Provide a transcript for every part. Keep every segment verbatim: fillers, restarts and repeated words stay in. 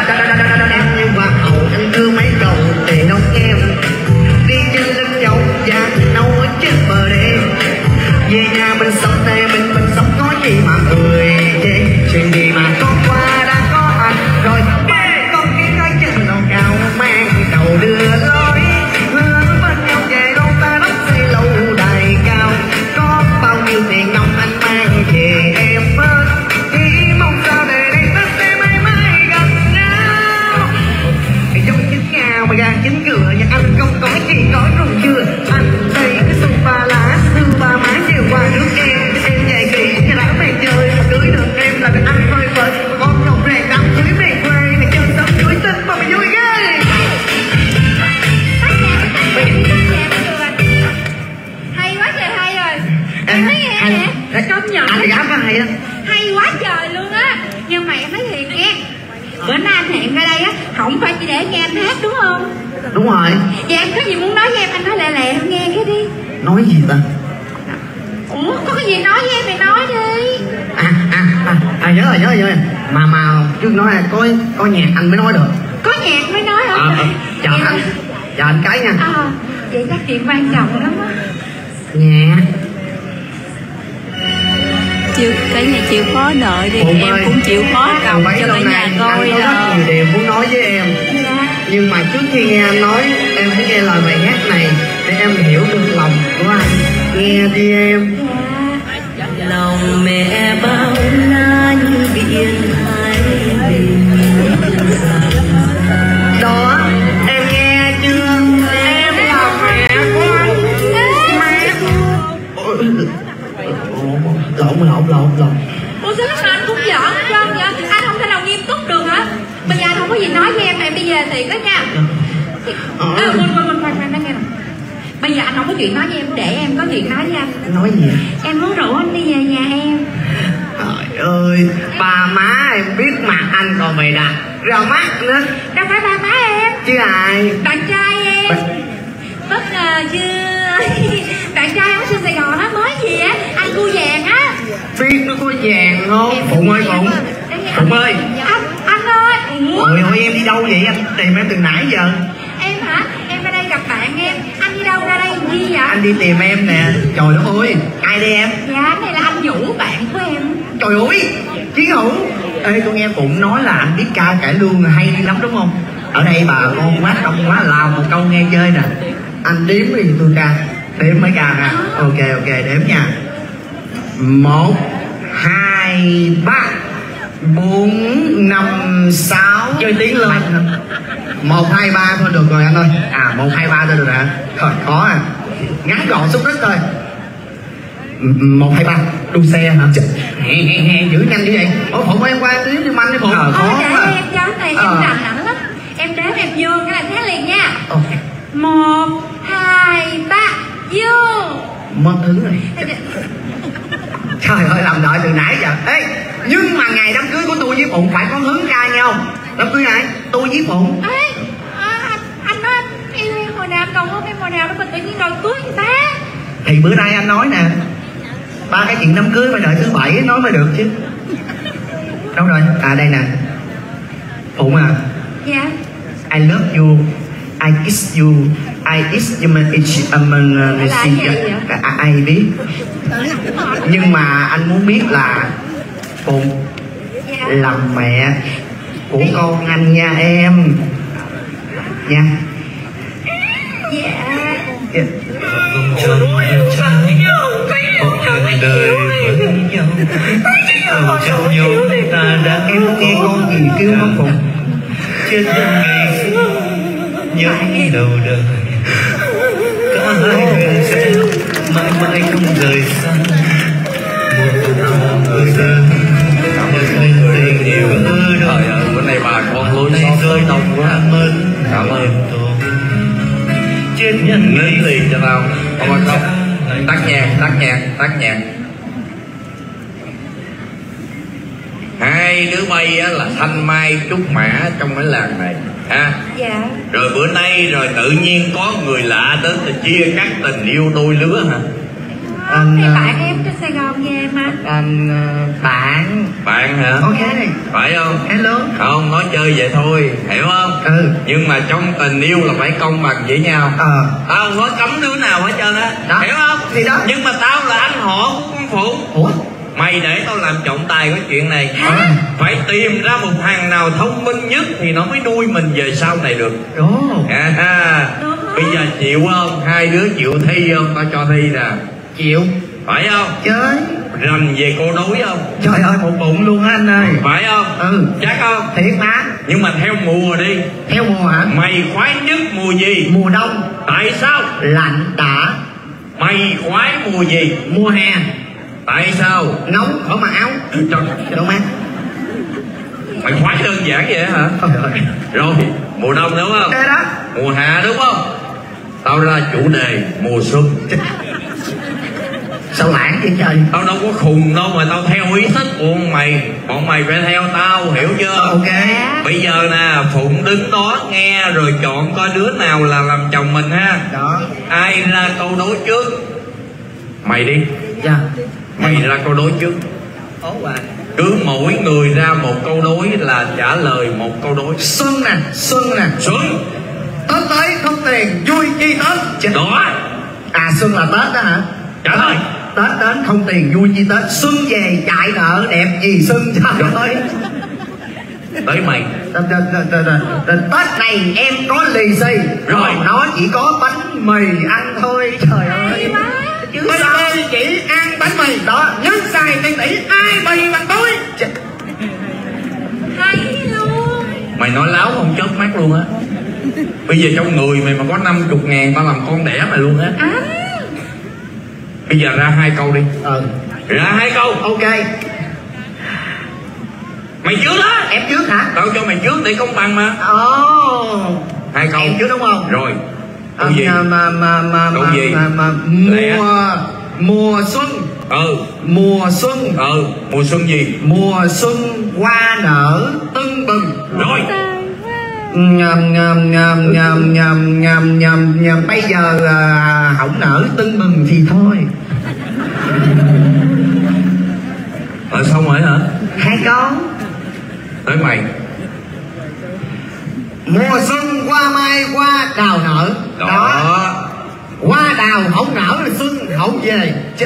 em như hoa hậu anh đưa mấy cầu để nấu em đi trên lưng dầu da nấu ở trên bờ đê về nhà mình sống đây mình mình sống có gì mà người chê chuyện gì mà có qua đã có anh rồi con cái cái chân lầu cao mang đầu đưa lối hướng bên nhau về đâu ta đắp xây lâu đài cao có bao nhiêu tiền nông anh mang về em hết chỉ mong sao để đây ta sẽ mãi mãi gần nhau giống chín ngào mà gan chín cửa nhưng anh không có gì có rùng chưa anh đây cái sung ba lá sư ba má chiều qua nước em em dạy kỳ cái đã mày chơi cưới được em là cái anh hơi vơi con rồng ràng đám cưới về quê mày chân sớm cưới tinh mà mày vui ghê hay quá trời hay rồi em thấy nghe nè công nhận anh gái có hay á hay quá trời luôn á nhưng mà em nói thiệt nghe bữa nay anh hẹn ra đây á không phải chỉ để nghe anh hát đúng không? Đúng rồi. Vậy anh có gì muốn nói với em anh nói lẹ lẹ em nghe cái đi. Nói gì ta? Ủa có cái gì nói với em thì nói đi. À à à, à nhớ rồi nhớ rồi nhớ rồi mà mà trước nói là có có nhạc anh mới nói được. Có nhạc mới nói hả? À, à, chờ vậy anh chờ anh cái nha. À, vậy chắc chuyện quan trọng lắm á. Nhạc chịu cả nhà chịu khó đợi đi. Bụng em ơi, cũng chịu khó cầm cho cả nhà coi anh có rất nhiều điều muốn nói với em. Dạ. Nhưng mà trước khi nghe anh nói em phải nghe lời bài hát này để em hiểu được lòng của anh. Nghe đi em. Dạ. Lòng mẹ bao la như biển hải bình Đó em nghe chưa? Em là mẹ của anh. Mẹ lộn lộn lộn lộn. Ủa sao lúc nào anh cũng giỡn trơn vậy? Anh không thể nào nghiêm túc được hả? Bây giờ anh không có gì nói với em, em đi về thiệt đó nha. Ờ, quên quên quên quên quên nghe nè. Bây giờ anh không có chuyện nói với em, để em có chuyện nói với anh. Nói gì? Em muốn rủ anh đi về nhà em. Trời ơi, ba má em biết mặt anh còn mày đặt ra mắt nữa. Đâu phải ba má em. Chứ ai? Bạn trai em. Ba... Bất ngờ chưa? Bạn trai ở trên Sài Gòn á, mới gì á, anh cu vàng á. Biết nó có vàng không? Phụng ơi Phụng. Phụng ơi. Anh, anh ơi. Ủa? Ôi ôi em đi đâu vậy? Anh tìm em từ nãy giờ. Em hả? Em ra đây gặp bạn em. Anh đi đâu ra đây làm gì vậy? Anh đi tìm em nè. Trời đất ơi, ai đây em? Dạ, này là anh Vũ, bạn của em. Trời ơi, Chiến Hữu. Ê, tôi nghe Phụng nói là anh biết ca cải lương hay lắm đúng không? Ở đây bà con quá đông quá làm một câu nghe chơi nè. Anh đếm đi tôi ca. Đếm mấy ca nè. Ok ok đếm nha. Một hai ba bốn năm sáu chơi tiếng lên. Một hai ba thôi được rồi anh ơi. À một hai ba thôi được hả? Thôi khó à. Ngắn gọn xúc tích thôi. Một hai ba đu xe hả? Hè hè hè giữ nhanh như vậy. Ủa Phụng em qua đếm cho anh đi Phụng. Ờ khó để quá. em cho này ờ. em rành lắm lắm. Em đếm em vô cái là thế liền nha. Ok. Một hai ba vô. Mất thứ rồi. Trời ơi làm đợi từ nãy giờ. Ê nhưng mà ngày đám cưới của tôi với Phụng phải có hướng ca nhau. Đám cưới này tôi với Phụng. Ê à, anh, anh nói em yêu em hồi nào cầu hôn em hồi nào đó mà tự nhiên đòi cưới người ta. Thì bữa nay anh nói nè, ba cái chuyện đám cưới phải đợi thứ bảy nói mới được chứ. Đâu rồi? À đây nè. Phụng à. Dạ. I love you, I kiss you, I kiss you each among ai biết. Nhưng mà anh muốn biết là Phụng Dạ. là mẹ của con anh nha em. Nha. Dạ. Yeah. Trong trái một đời vẫn nhau, ở trong nhau ta đã Em có nghe con gì kêu không Phụng? chết ngày xưa những đầu đời, cả hai người sẽ mãi mãi không rời xa. Một người dân một tình yêu mơ đời. Bữa nay bà con luôn này rơi đông quá ơn, cảm ơn tôi chết nhân lấy tiền cho tao không ăn không tắt nhạc tắt nhạc tắt nhạc. Hai đứa bay á là Thanh Mai Trúc Mã trong cái làng này ha. Dạ. Rồi bữa nay rồi tự nhiên có người lạ tới chia cắt tình yêu đôi lứa hả? Anh, thì bạn em trên Sài Gòn về mà. Anh bạn. Bạn hả? Ok. Phải không? Hello. Không, nói chơi vậy thôi, hiểu không? Ừ. Nhưng mà trong tình yêu là phải công bằng với nhau. Ờ. Tao không có cấm đứa nào hết trơn á, hiểu không? Thì đó. Nhưng mà tao là anh họ của con Phụ. Ủa? Mày để tao làm trọng tài cái chuyện này. À. Phải tìm ra một thằng nào thông minh nhất thì nó mới nuôi mình về sau này được. Ồ. À, ha. Bây giờ chịu không? Hai đứa chịu thi không? Tao cho thi nè. Chịu. Phải không? Chơi. Rành về cô đối không? Trời ơi, một bụng luôn á anh ơi. Phải không? Ừ. Chắc không? Thiệt mà. Nhưng mà theo mùa đi. Theo mùa hả? Mày khoái nhất mùa gì? Mùa đông. Tại sao? Lạnh đã. Mày khoái mùa gì? Mùa hè. Tại sao? Nóng khỏi mặc áo. Trời, Đúng không? mày khoái đơn giản vậy hả? Trời ơi. Rồi, mùa đông đúng không? Thế đó. Mùa hạ đúng không? Tao ra chủ đề mùa xuân. Sao lãng vậy trời? Tao đâu có khùng đâu mà tao theo ý thích của bọn mày. Bọn mày phải theo tao, hiểu chưa? Ok. Bây giờ nè, Phụng đứng đó nghe rồi chọn coi đứa nào là làm chồng mình ha. Đó. Ai ra câu đối trước? Mày đi. Dạ. Mày ra câu đối trước. Ố bà. Cứ mỗi người ra một câu đối là trả lời một câu đối. Xuân nè, xuân nè. Xuân. Tết tới không tiền, vui chi Tết. Chết. Đó. À, xuân là Tết đó hả? Trả lời. Tết đến không tiền, vui chi Tết. Xuân về chạy nợ, đẹp gì xuân trời ơi. Tới mày. Tết này em có lì xì. Rồi. Nó chỉ có bánh mì ăn thôi. Trời ơi. Chứ bên tôi chỉ ăn bánh mì đó. Nhân xài tiền tỷ ai bì bằng tôi. Hay luôn. Mày nói láo không chớp mắt luôn á. Bây giờ trong người mày mà có năm mươi ngàn tao làm con đẻ mày luôn á. À. Bây giờ ra hai câu đi. Ừ. Ra hai câu. Ok. Mày trước đó. Em trước hả? Tao cho mày trước để công bằng mà. Ồ. Hai câu. Em trước đúng không? Rồi. Câu À, gì? mà mà mà mà Câu mà, gì? mà, mà Lẹ. mùa mùa xuân. Ừ. Mùa xuân. Ừ. Mùa xuân gì? Mùa xuân hoa nở tưng bừng. Rồi. Nhầm nhầm nhầm nhầm nhầm nhầm nhầm nhầm bây giờ à, không nở tưng bừng thì thôi. Ờ xong rồi hả? Hai con. Tới mày. Mùa xuân hoa mai hoa đào nở. Đó, Đó. Hoa đào không nở rồi xuân không về chứ.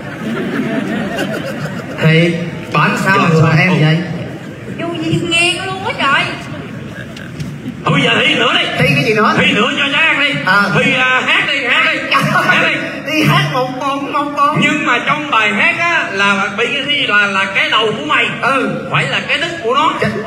Thì bản sao Dạ, người sao? em vậy? Dù gì nghiêng luôn á trời. Thôi bây giờ thi nữa đi. Thi cái gì nữa? Thi nữa cho chắc ăn đi. À. Thi à, hát đi, hát đi. Hát đi. Đi hát một con một con. Nhưng mà trong bài hát á là bị cái thi là là cái đầu của mày. Ừ. Phải là cái đích của nó. Chết.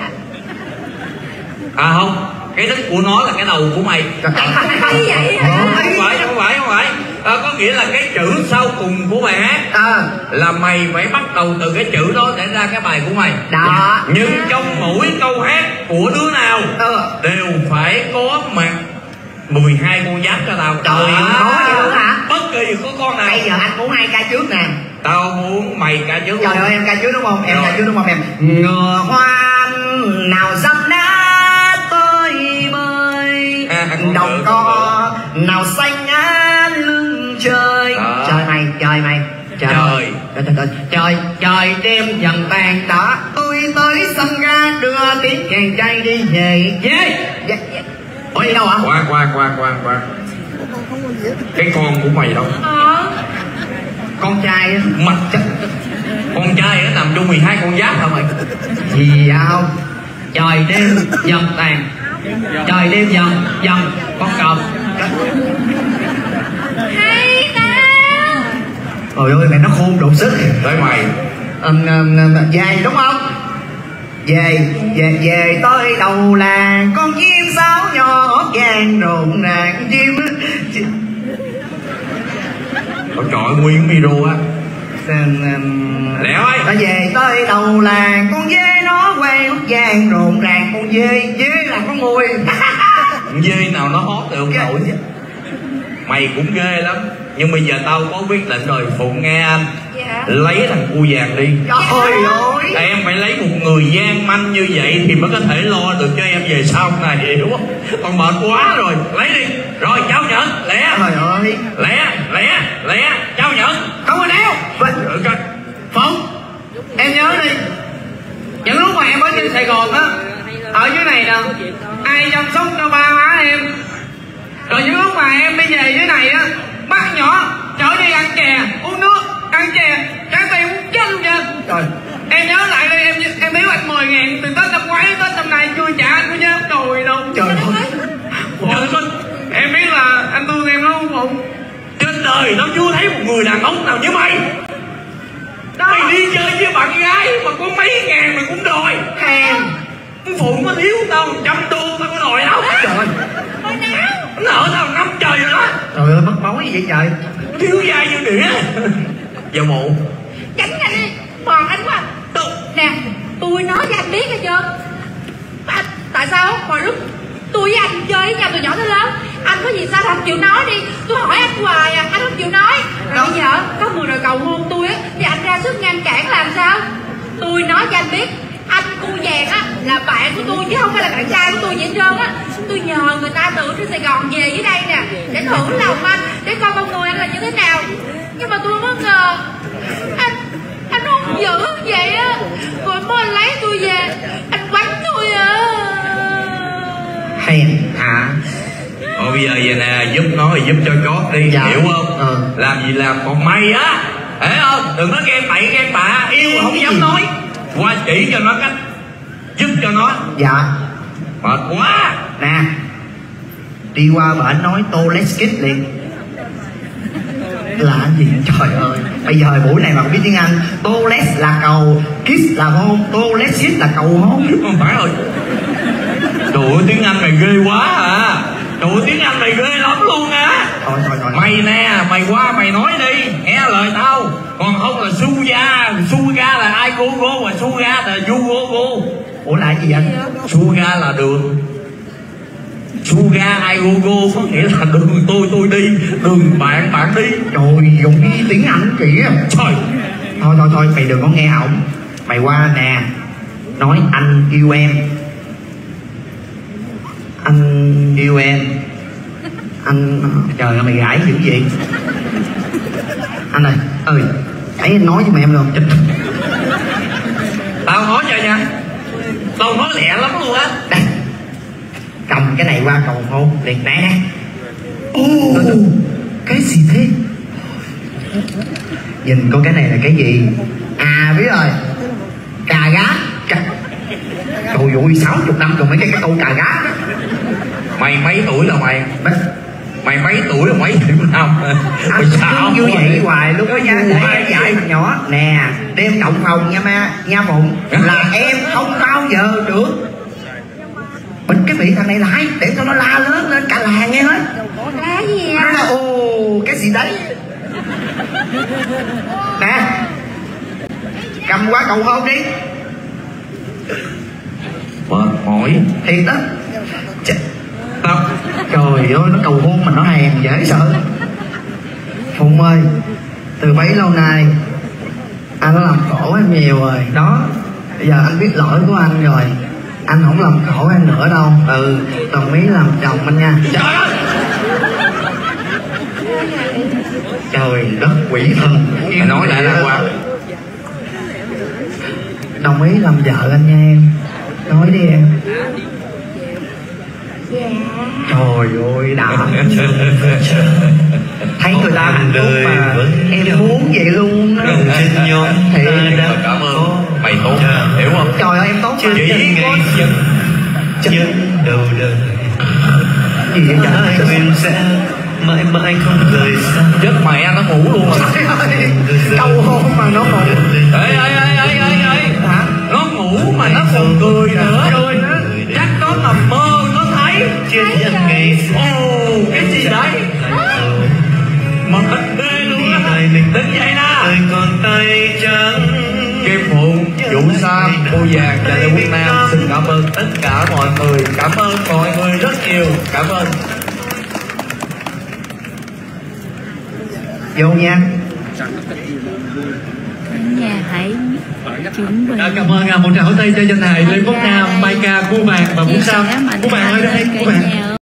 À không, cái đích của nó là cái đầu của mày. Hay vậy hả? Không phải, không phải, không phải. À, có nghĩa là cái chữ sau cùng của bài hát À. là mày phải bắt đầu từ cái chữ đó để ra cái bài của mày. Đó. Nhưng trong mỗi câu hát của đứa nào Ừ. đều phải có mặt mười hai con giáp cho tao. Trời ơi, có vậy luôn hả? Bất kỳ có con nào. Bây giờ anh muốn hai ca trước nè. Tao muốn mày ca trước. Trời ơi, em ca trước đúng không? Em Rồi. ca trước đúng không em? Ngựa hoan nào dâm đá tôi bơi. À, không Đồng được, co nào xanh án lưng trời. Đó. Trời mày, trời mày. Trời Trời. trời trời trời trời đêm dần tàn đó. Tôi tới sân ga đưa tiếng chàng trai đi về. Về. Dạ. Ủa đi đâu hả? Qua qua qua qua qua. Cái con của mày đâu? Ờ. Con trai á. Mặt chất. Con trai nó nằm trong mười hai con giáp hả mày? Gì không? Trời đêm dần tàn. Trời đêm dần dần con cọp. Hay ta. Trời ơi mẹ nó khôn đột sức. Tới mày. um, um, um, Về đúng không? Về về về tới đầu làng con chim sáo nhỏ vàng rộn ràng chim. Tao chọi nguyên video á. Lẹ ơi. Ta về tới đầu làng con dê nó quay út vàng rộn ràng con dê dê là con mùi. Dê nào nó hót được không nổi chứ. Mày cũng ghê lắm. Nhưng bây giờ tao có quyết định rồi. Phụng nghe anh. Dạ. Lấy thằng cu vàng đi. Trời ơi. Em phải lấy một người gian manh như vậy thì mới có thể lo được cho em về sau này, hiểu không? Còn mệt quá rồi. Lấy đi. Rồi cháu nhận. Lẹ. Trời ơi. Lẹ. Lẹ. Lẹ. Cháu nhận. nhận. Không rồi đéo. Phụng, em nhớ đi, những lúc mà em ở trên Sài Gòn á, ở dưới này nè, ai chăm sóc cho ba má em. Rồi những lúc mà em đi về dưới này á, bắt nhỏ chở đi ăn chè, uống nước, ăn chè, trả tiền uống chết luôn nha. Trời, em nhớ lại đây, em em biếu anh mười ngàn từ Tết năm ngoái Tết năm nay chưa trả anh có nhớ rồi đâu. Trời ơi, trời ơi, em biết là anh thương em lắm không Phụng? Trên đời nó chưa thấy một người đàn ông nào như mày. Mày đi chơi với bạn gái mà có mấy ngàn mày cũng đòi. Hèn Phụng có thiếu tao một trăm đô tao có đòi đâu. trời ơi, nợ tao năm trời rồi đó. trời ơi, mất máu gì vậy trời. Thiếu dai như đĩa. Vào mộ. Tránh ra đi, bòn anh quá. Đâu? Nè, tôi nói với anh biết hay chưa? À, tại sao hồi lúc tôi với anh chơi với nhau từ nhỏ tới lớn, anh có gì sao không chịu nói đi. Tôi hỏi anh hoài à, anh không chịu nói. Rồi bây giờ có người đòi cầu hôn tôi á, thì anh ra sức ngăn cản làm sao? Tôi nói cho anh biết, anh cu vàng á là bạn của tôi chứ không phải là bạn trai của tôi vậy hết trơn á. Tôi nhờ người ta từ trên Sài Gòn về dưới đây nè để thử lòng anh, để coi con người anh là như thế nào. Nhưng mà tôi không có ngờ anh anh không dữ vậy á. Rồi mới anh lấy tôi về, anh quánh tôi à. Hèn hả? Thôi bây giờ vậy nè, giúp nó thì giúp cho chót đi, Dạ. hiểu không? Ừ. Làm gì làm, còn mày á, hiểu không? Đừng có ghen bậy ghen bạ, yêu không Gì? dám nói. Qua chỉ cho nó cách, giúp cho nó. Dạ. Mệt quá. Nè, đi qua bển nói tô let's kiss liền. Là gì trời ơi, bây giờ buổi này mà không biết tiếng Anh, tô let's là cầu, kiss là hôn, tô let's kiss là cầu hôn. Không phải rồi. Trời ơi, tiếng Anh mày ghê quá à. Trời ơi, tiếng Anh mày ghê lắm luôn á. Thôi thôi thôi. Mày nè, mày qua mày nói đi, nghe lời tao. Còn không là suga, suga là ai go go, và suga là you go go. Ủa là gì anh? Suga là đường. Suga ai go go có nghĩa là đường tôi tôi đi, đường bạn bạn đi. Trời, dùng cái tiếng Anh kỹ à. Trời. Thôi thôi thôi, mày đừng có nghe ổng. Mày qua nè, nói anh yêu em. Anh yêu em. Anh... Trời ơi, mày gãi dữ vậy. Anh ơi, ơi, ấy anh nói với mẹ em luôn. Tao nói cho nha, tao nói lẹ lắm luôn á. Đây, cầm cái này qua cầu hôn liền nè nè. Ô, cái gì thế? Nhìn coi cái này là cái gì? À biết rồi, cà gát. Cà... Trời ơi, sáu chục năm rồi mấy cái cái câu cà gát đó. Mày mấy tuổi là mày? Mấy... Mày mấy tuổi là mấy tuổi năm? Mày sao như vậy hoài lúc đó nha, để em dạy thằng nhỏ nè, đem động phòng nha ma, nha Phụng, là em không bao giờ được bịt cái miệng thằng này lại để cho nó la lớn lên cả làng nghe hết. Cái gì Nó à? là ồ cái gì đấy nè, cầm qua cầu hôn đi. Mệt mỏi Thiệt đó. Ch tao. Trời ơi, nó cầu hôn mà nó hèn dễ sợ. Phụng ơi, từ bấy lâu nay anh đã làm khổ em nhiều rồi đó. Bây giờ anh biết lỗi của anh rồi, anh không làm khổ em nữa đâu. Ừ, đồng ý làm chồng anh nha. Trời ơi. Trời đất quỷ thần. Mày nói lại là qua. Đồng ý làm vợ anh nha em. Nói đi em. Dạ. Trời ơi đã. Thấy người ta hạnh phúc mà em muốn vậy luôn á. Thì Cảm ơn mày tốt, hiểu không? trời ơi em tốt mà. Chỉ có chân đầu đời Gì vậy trời ai quên sẽ mãi mãi không rời xa. chết mày anh nó ngủ luôn rồi. Trời ơi, cầu hôn mà nó còn Ê ê ê ê ê ê. hả? Nó ngủ mà nó còn cười nữa. Cười nữa. Chắc nó nằm mơ nó thấy. Trên nhân ngày xưa Ồ, cái gì đấy? Mà thật ghê luôn á. Đến vậy nè. đời còn tay trắng. Kim Phụng, Vũ Sam, cô Vàng và Lê Quốc Nam xin cảm ơn tất cả mọi người. Cảm ơn mọi người rất nhiều. Cảm ơn. Vô nha. Nhà hãy chuẩn bị. À, cảm ơn à, một tràng pháo tay cho danh hài Lê Quốc Nam, Mai Ca, Cô Vàng và Vũ Sam. Cô Vàng ơi, đây, cô Vàng.